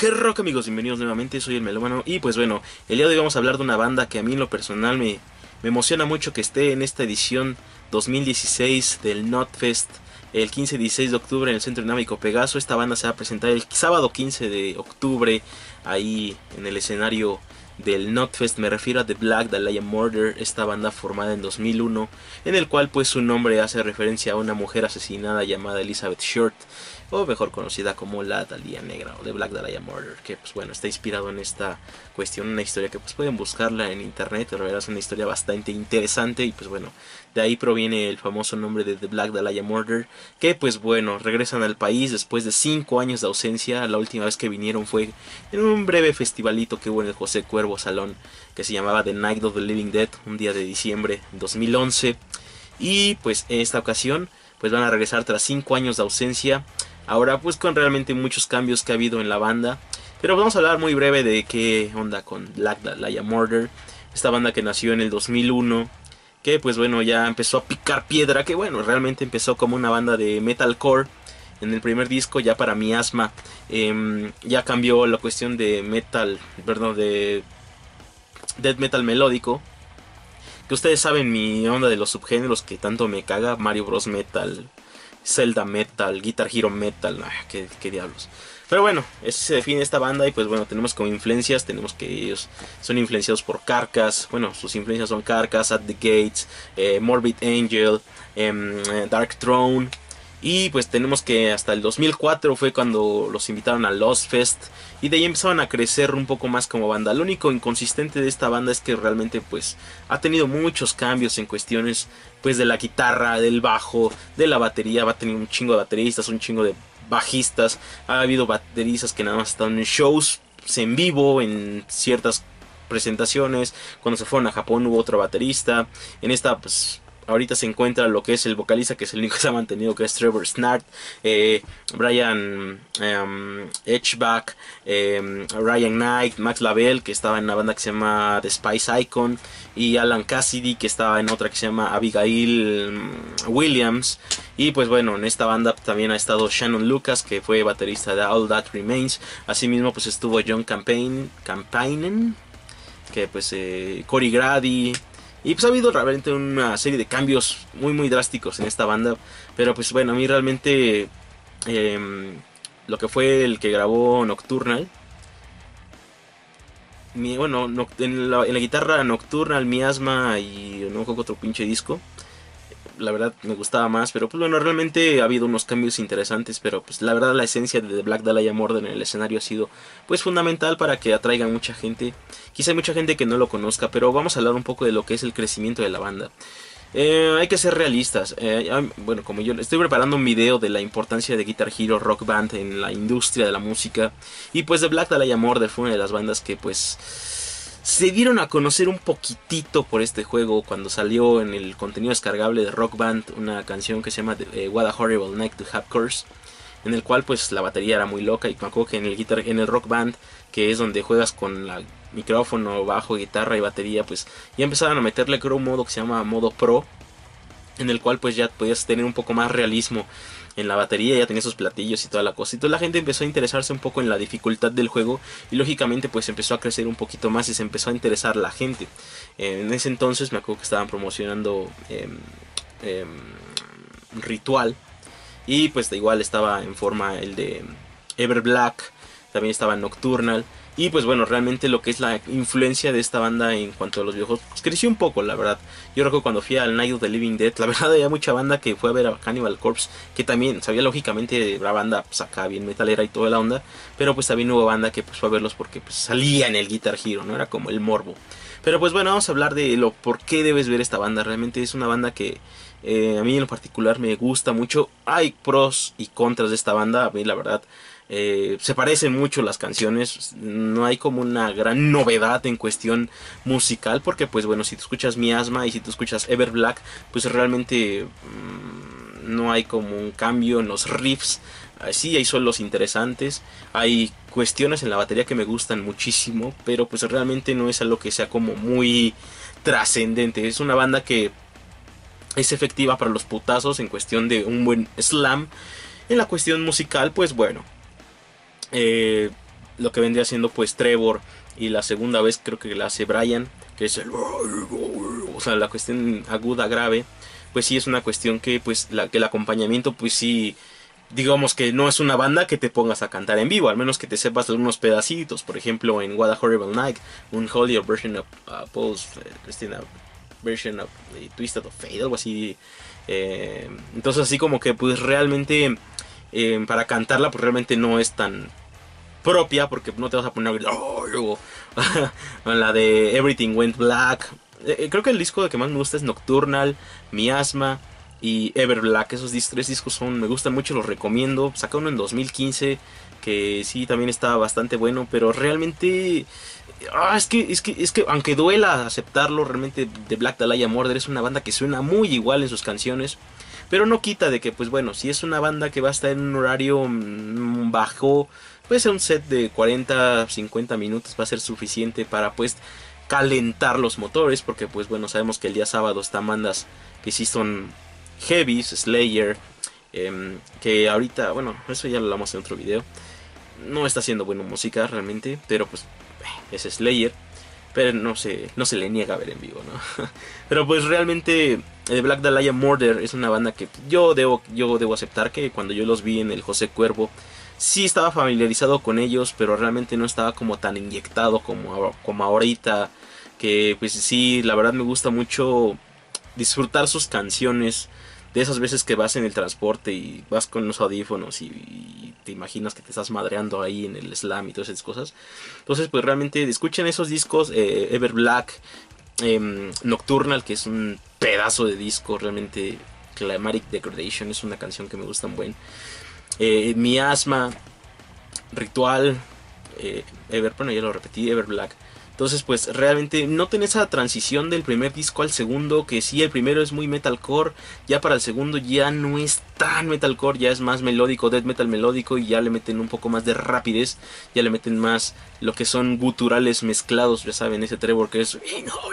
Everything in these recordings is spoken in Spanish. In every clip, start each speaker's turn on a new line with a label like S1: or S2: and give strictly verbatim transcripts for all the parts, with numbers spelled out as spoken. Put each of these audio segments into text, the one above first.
S1: ¿Qué rock, amigos? Bienvenidos nuevamente, soy el Melómano. Y pues bueno, el día de hoy vamos a hablar de una banda que a mí en lo personal me, me emociona mucho que esté en esta edición dos mil dieciséis del Notfest, el quince y dieciséis de octubre en el Centro Dinámico Pegaso. Esta banda se va a presentar el sábado quince de octubre ahí en el escenario del Notfest. Me refiero a The Black Dahlia Murder, esta banda formada en dos mil uno, en el cual pues su nombre hace referencia a una mujer asesinada llamada Elizabeth Short, o mejor conocida como la Dahlia Negra, o The Black Dahlia Murder, que pues bueno, está inspirado en esta cuestión, una historia que pues pueden buscarla en internet, pero verás, una historia bastante interesante. Y pues bueno, de ahí proviene el famoso nombre de The Black Dahlia Murder, que pues bueno, regresan al país después de cinco años de ausencia. La última vez que vinieron fue en un breve festivalito que hubo en el José Cuervo Salón, que se llamaba The Night of the Living Dead, un día de diciembre de dos mil once. Y pues en esta ocasión pues van a regresar tras cinco años de ausencia, ahora pues con realmente muchos cambios que ha habido en la banda. Pero vamos a hablar muy breve de qué onda con Black Dahlia Murder, esta banda que nació en el dos mil uno, que pues bueno ya empezó a picar piedra, que bueno, realmente empezó como una banda de metalcore en el primer disco. Ya para Miasma eh, ya cambió la cuestión de metal, perdón, de death metal melódico, que ustedes saben mi onda de los subgéneros que tanto me caga: Mario Bros Metal, Zelda Metal, Guitar Hero Metal, ay, qué, qué diablos. Pero bueno, así se define esta banda. Y pues bueno, tenemos como influencias, tenemos que ellos son influenciados por Carcass. Bueno, sus influencias son Carcass, At the Gates, eh, Morbid Angel, eh, Dark Throne. Y pues tenemos que hasta el dos mil cuatro fue cuando los invitaron al Lost Fest, y de ahí empezaron a crecer un poco más como banda. Lo único inconsistente de esta banda es que realmente pues ha tenido muchos cambios en cuestiones pues de la guitarra, del bajo, de la batería. Va a tener un chingo de bateristas, un chingo de bajistas. Ha habido bateristas que nada más están en shows en vivo, en ciertas presentaciones. Cuando se fueron a Japón hubo otro baterista. En esta pues ahorita se encuentra lo que es el vocalista, que es el único que se ha mantenido, que es Trevor Snart, eh, Brian um, Edgeback, eh, Ryan Knight, Max Lavelle, que estaba en una banda que se llama The Spice Icon, y Alan Cassidy, que estaba en otra que se llama Abigail Williams. Y pues bueno, en esta banda también ha estado Shannon Lucas, que fue baterista de All That Remains. Asimismo pues estuvo John Campaign, Campaignen, que pues eh, Cory Grady. Y pues ha habido realmente una serie de cambios muy muy drásticos en esta banda. Pero pues bueno, a mí realmente eh, lo que fue el que grabó Nocturnal, mi, bueno, no, en, la, en la guitarra Nocturnal, Miasma y no juego otro pinche disco, la verdad me gustaba más. Pero pues bueno, realmente ha habido unos cambios interesantes. Pero pues la verdad la esencia de The Black Dahlia Murder en el escenario ha sido pues fundamental para que atraigan mucha gente. Quizá hay mucha gente que no lo conozca, pero vamos a hablar un poco de lo que es el crecimiento de la banda. Eh, hay que ser realistas. Eh, bueno, como yo estoy preparando un video de la importancia de Guitar Hero Rock Band en la industria de la música, y pues The Black Dahlia Murder fue una de las bandas que pues se dieron a conocer un poquitito por este juego cuando salió en el contenido descargable de Rock Band una canción que se llama eh, What a Horrible Night to Have Curse, en el cual pues la batería era muy loca. Y me acuerdo que en el, guitar, en el Rock Band, que es donde juegas con la micrófono, bajo, guitarra y batería, pues ya empezaron a meterle, creo, un modo que se llama modo pro, en el cual pues ya podías tener un poco más realismo en la batería, ya tenía esos platillos y toda la cosa. Y toda la gente empezó a interesarse un poco en la dificultad del juego, y lógicamente pues empezó a crecer un poquito más y se empezó a interesar la gente. Eh, en ese entonces me acuerdo que estaban promocionando eh, eh, Ritual, y pues de igual estaba en forma el de Ever Black, también estaba Nocturnal. Y pues bueno, realmente lo que es la influencia de esta banda en cuanto a los videojuegos pues creció un poco, la verdad. Yo recuerdo cuando fui al Night of the Living Dead, la verdad había mucha banda que fue a ver a Cannibal Corpse, que también sabía lógicamente la banda pues acá bien metalera y toda la onda, pero pues también hubo banda que pues fue a verlos porque pues salía en el Guitar Hero, no era como el morbo. Pero pues bueno, vamos a hablar de lo por qué debes ver esta banda. Realmente es una banda que eh, a mí en lo particular me gusta mucho. Hay pros y contras de esta banda. A mí la verdad eh, se parecen mucho las canciones, no hay como una gran novedad en cuestión musical, porque pues bueno, si tú escuchas Miasma y si tú escuchas Ever Black, pues realmente mmm, no hay como un cambio en los riffs. Sí, hay solos interesantes, hay cuestiones en la batería que me gustan muchísimo, pero pues realmente no es algo que sea como muy trascendente. Es una banda que es efectiva para los putazos en cuestión de un buen slam. En la cuestión musical, pues bueno, eh, lo que vendría siendo pues Trevor, y la segunda vez creo que la hace Brian, que es el, o sea, la cuestión aguda grave, pues sí es una cuestión que pues la, que el acompañamiento pues sí, digamos que no es una banda que te pongas a cantar en vivo, al menos que te sepas unos pedacitos. Por ejemplo, en What a Horrible Night, un Holy Version of uh, Post, uh, Version of uh, Twisted of Fate, algo así. Eh, entonces así como que pues realmente eh, para cantarla pues realmente no es tan propia, porque no te vas a poner oh, la de Everything Went Black. Eh, creo que el disco que más me gusta es Nocturnal, Miasma y Ever Black. Esos tres discos son, me gustan mucho, los recomiendo. Sacó uno en dos mil quince que sí también está bastante bueno, pero realmente ah, es que es que es que aunque duela aceptarlo, realmente The Black Dahlia Murder es una banda que suena muy igual en sus canciones, pero no quita de que pues bueno, si es una banda que va a estar en un horario mmm, bajo, puede ser un set de cuarenta cincuenta minutos, va a ser suficiente para pues calentar los motores, porque pues bueno, sabemos que el día sábado están bandas que sí son heavies, Slayer, eh, que ahorita, bueno, eso ya lo hablamos en otro video, no está haciendo buena música realmente, pero pues es Slayer, pero no se, no se le niega a ver en vivo, ¿no? Pero pues realmente The Black Dahlia Murder es una banda que yo debo, yo debo aceptar que cuando yo los vi en el José Cuervo, sí estaba familiarizado con ellos, pero realmente no estaba como tan inyectado como, como ahorita, que pues sí, la verdad me gusta mucho disfrutar sus canciones, de esas veces que vas en el transporte y vas con los audífonos y, y te imaginas que te estás madreando ahí en el slam y todas esas cosas. Entonces pues realmente escuchen esos discos, eh, Ever Black, eh, Nocturnal, que es un pedazo de disco, realmente Climatic Degradation es una canción que me gusta un buen. Eh, Miasma, Ritual, eh, Ever, bueno ya lo repetí, Ever Black. Entonces pues realmente noten esa transición del primer disco al segundo, que sí, el primero es muy metalcore, ya para el segundo ya no es tan metalcore, ya es más melódico, death metal melódico, y ya le meten un poco más de rapidez, ya le meten más lo que son guturales mezclados, ya saben, ese Trevor que es,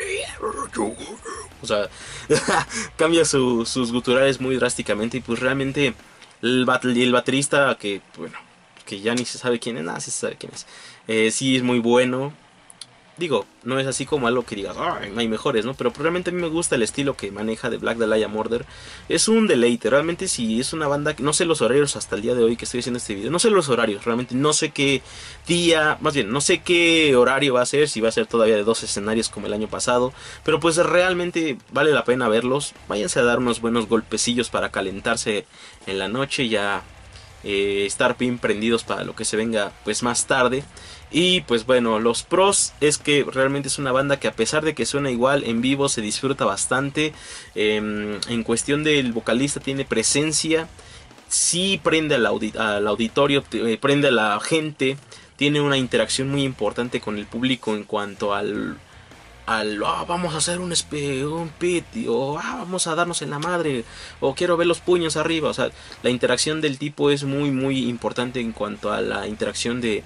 S1: o sea, cambia su, sus guturales muy drásticamente, y pues realmente el, bat el baterista, que bueno, que ya ni se sabe quién es, nada, sí se sabe quién es, eh, sí es muy bueno. Digo, no es así como algo que digas, ay, no hay mejores, ¿no? Pero realmente a mí me gusta el estilo que maneja de Black Dahlia Murder. Es un deleite, realmente si es una banda, no sé los horarios hasta el día de hoy que estoy haciendo este video, no sé los horarios, realmente no sé qué día, más bien, no sé qué horario va a ser, si va a ser todavía de dos escenarios como el año pasado, pero pues realmente vale la pena verlos. Váyanse a dar unos buenos golpecillos para calentarse en la noche, ya eh, estar bien prendidos para lo que se venga pues más tarde. Y pues bueno, los pros es que realmente es una banda que a pesar de que suena igual, en vivo se disfruta bastante. Eh, en cuestión del vocalista tiene presencia, sí prende al, audi al auditorio, eh, prende a la gente, tiene una interacción muy importante con el público en cuanto al... al oh, vamos a hacer un, un pit, o ah, vamos a darnos en la madre, o quiero ver los puños arriba. O sea, la interacción del tipo es muy muy importante en cuanto a la interacción de...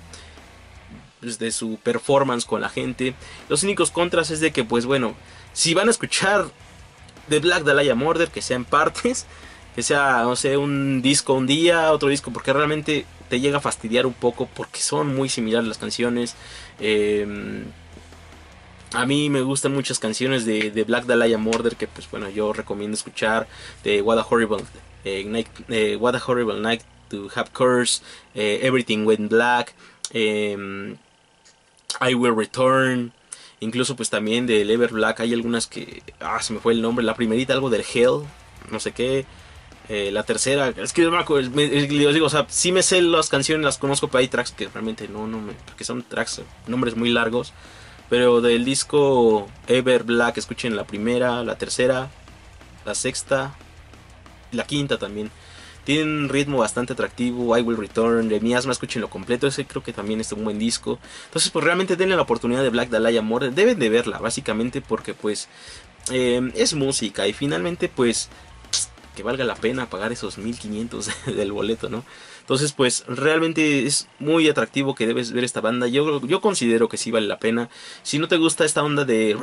S1: de su performance con la gente. Los únicos contras es de que pues bueno, si van a escuchar The Black Dahlia Murder, que sea en partes, que sea, no sé, un disco un día, otro disco, porque realmente te llega a fastidiar un poco, porque son muy similares las canciones. eh, a mí me gustan muchas canciones de, de Black Dahlia Murder que pues bueno, yo recomiendo escuchar, de What a Horrible eh, Night, eh, What a Horrible Night to Have Curse, eh, Everything Went Black, eh, I Will Return, incluso pues también del Ever Black hay algunas que, ah, se me fue el nombre, la primerita algo del Hell, no sé qué, eh, la tercera, es que yo me acuerdo, me, les digo, o sea, sí me sé las canciones, las conozco, pero hay tracks que realmente no, no me, porque son tracks, nombres muy largos, pero del disco Ever Black escuchen la primera, la tercera, la sexta, la quinta también. Tiene un ritmo bastante atractivo. I Will Return, de Miasma, escúchenlo completo. Ese creo que también es un buen disco. Entonces pues realmente denle la oportunidad de Black Dahlia Murder. Deben de verla básicamente porque pues eh, es música. Y finalmente pues que valga la pena pagar esos mil quinientos del boleto, ¿no? Entonces pues realmente es muy atractivo que debes ver esta banda. Yo, yo considero que sí vale la pena. Si no te gusta esta onda de...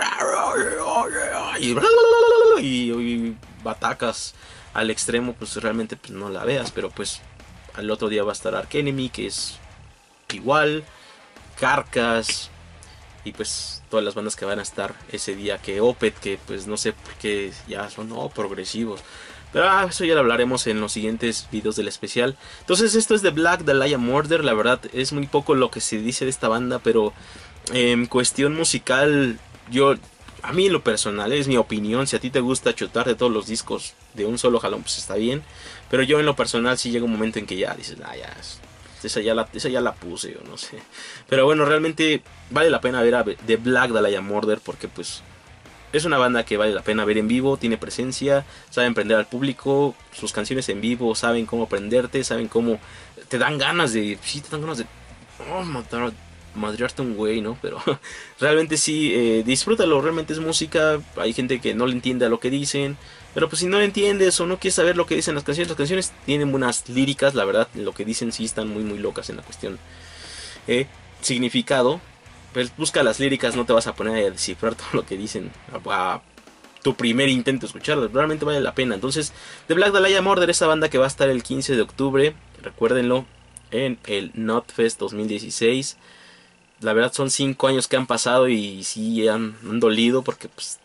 S1: y, y, y batacas al extremo, pues realmente pues no la veas. Pero pues al otro día va a estar Arch Enemy, que es igual. Carcass y pues todas las bandas que van a estar ese día, que Opeth, que pues no sé por qué ya son no, progresivos. Pero ah, eso ya lo hablaremos en los siguientes videos del especial. Entonces esto es de Black Dahlia Murder. La verdad es muy poco lo que se dice de esta banda, pero en cuestión musical, yo, a mí en lo personal, es mi opinión. Si a ti te gusta chutar de todos los discos de un solo jalón, pues está bien. Pero yo en lo personal sí llega un momento en que ya dices, ah, ya, esa ya la, esa ya la puse o no sé. Pero bueno, realmente vale la pena ver a The Black Dahlia Murder porque pues es una banda que vale la pena ver en vivo, tiene presencia, saben prender al público, sus canciones en vivo, saben cómo prenderte, saben cómo te dan ganas de, sí, te dan ganas de oh, matar, madrearte un güey, ¿no? Pero realmente sí, eh, disfrútalo, realmente es música, hay gente que no le entiende a lo que dicen, pero pues si no le entiendes o no quieres saber lo que dicen las canciones, las canciones tienen buenas líricas, la verdad, lo que dicen sí están muy muy locas en la cuestión eh, significado. Pues busca las líricas, no te vas a poner a descifrar todo lo que dicen a, a tu primer intento de escucharlas, realmente vale la pena. Entonces, The Black Dahlia Murder, esa banda que va a estar el quince de octubre, recuérdenlo, en el Notfest dos mil dieciséis. La verdad son cinco años que han pasado y sí han, han dolido porque pues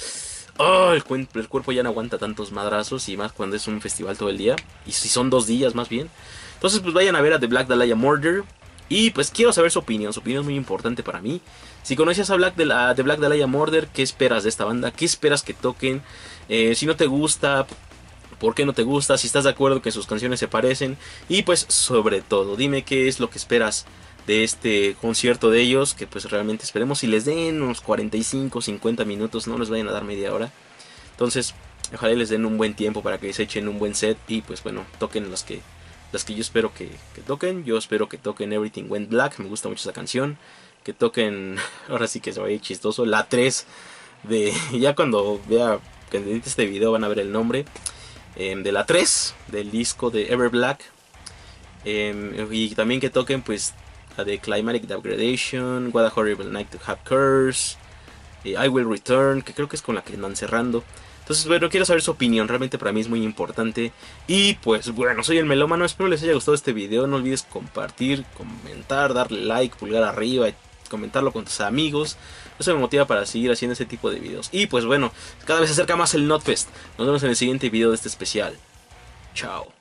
S1: oh, el, el cuerpo ya no aguanta tantos madrazos y más cuando es un festival todo el día. Y si son dos días más bien. Entonces pues vayan a ver a The Black Dahlia Murder. Y pues quiero saber su opinión, su opinión es muy importante para mí. Si conoces a Black de la, de Black Dahlia Murder, ¿qué esperas de esta banda? ¿Qué esperas que toquen? Eh, si no te gusta, ¿por qué no te gusta? Si estás de acuerdo que sus canciones se parecen. Y pues sobre todo, dime qué es lo que esperas de este concierto de ellos. Que pues realmente esperemos si les den unos cuarenta y cinco, cincuenta minutos, no les vayan a dar media hora. Entonces, ojalá les den un buen tiempo para que se echen un buen set. Y pues bueno, toquen los que... las que yo espero que, que toquen. Yo espero que toquen Everything Went Black. Me gusta mucho esa canción. Que toquen, ahora sí que se va a ir chistoso, la tres de, ya cuando vea, que edite este video van a ver el nombre, eh, de la tres del disco de Ever Black. Eh, y también que toquen pues la de Climatic Degradation, What a Horrible Night to Have Curse, eh, I Will Return, que creo que es con la que andan cerrando. Entonces, bueno, quiero saber su opinión, realmente para mí es muy importante. Y pues bueno, soy el Melómano, espero les haya gustado este video. No olvides compartir, comentar, darle like, pulgar arriba, comentarlo con tus amigos. Eso me motiva para seguir haciendo ese tipo de videos. Y pues bueno, cada vez se acerca más el Notfest. Nos vemos en el siguiente video de este especial. Chao.